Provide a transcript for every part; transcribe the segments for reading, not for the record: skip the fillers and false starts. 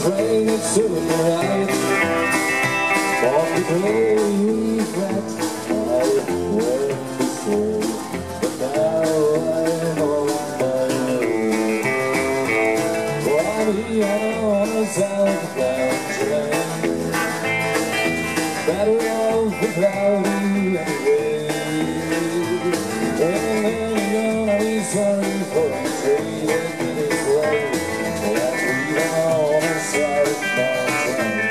train is to the right. For people you regret I went before, but now I'm on my own. While we are on a southbound train, better off without you anyway. And then you're gonna be sorry for trading this way. That we are on a southbound train.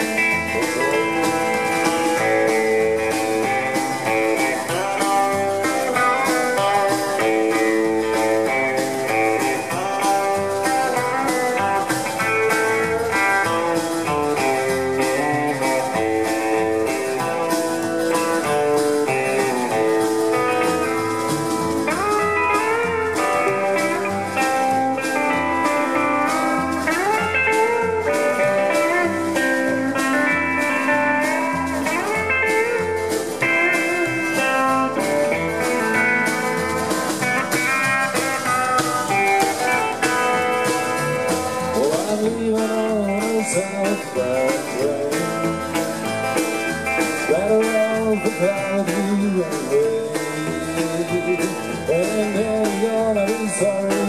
Leaving on a southbound train, better off without you anyway. And then you're gonna be sorry